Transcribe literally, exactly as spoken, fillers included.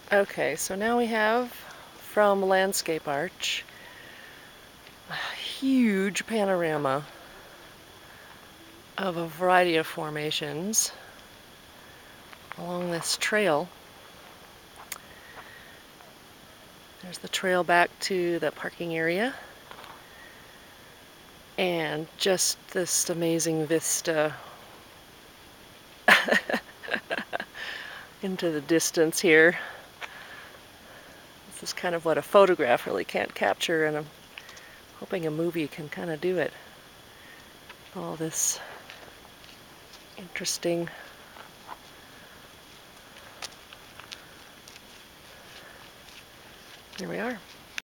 Okay, so now we have from Landscape Arch a huge panorama of a variety of formations along this trail. There's the trail back to the parking area, and just this amazing vista into the distance here. This is kind of what a photograph really can't capture, and I'm hoping a movie can kind of do it. All this interesting here we are.